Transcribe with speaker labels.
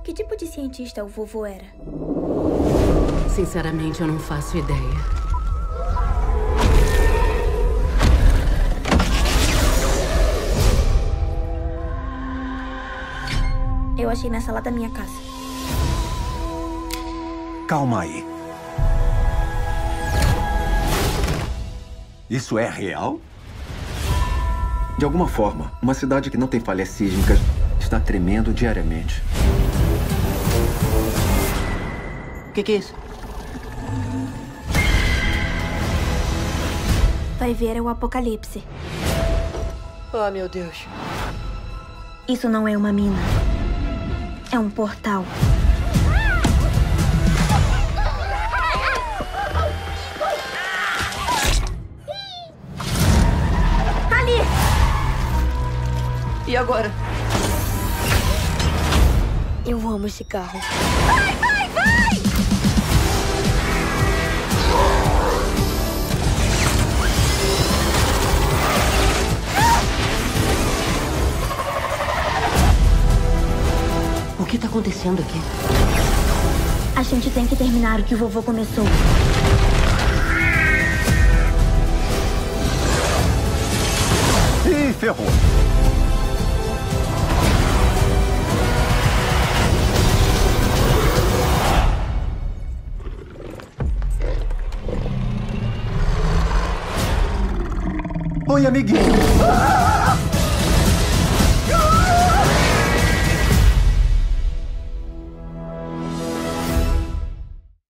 Speaker 1: Que tipo de cientista o vovô era?
Speaker 2: Sinceramente, eu não faço ideia.
Speaker 1: Eu achei na sala da minha casa.
Speaker 3: Calma aí. Isso é real? De alguma forma, uma cidade que não tem falhas sísmicas está tremendo diariamente.
Speaker 4: O que é isso?
Speaker 1: Vai ver, é o apocalipse.
Speaker 4: Oh, meu Deus.
Speaker 1: Isso não é uma mina. É um portal. Ali!
Speaker 4: E agora?
Speaker 1: Eu amo esse carro.
Speaker 5: Vai, vai, vai!
Speaker 4: O que tá acontecendo aqui?
Speaker 1: A gente tem que terminar o que o vovô começou.
Speaker 3: Ih, ferrou. Oi, amiguinho.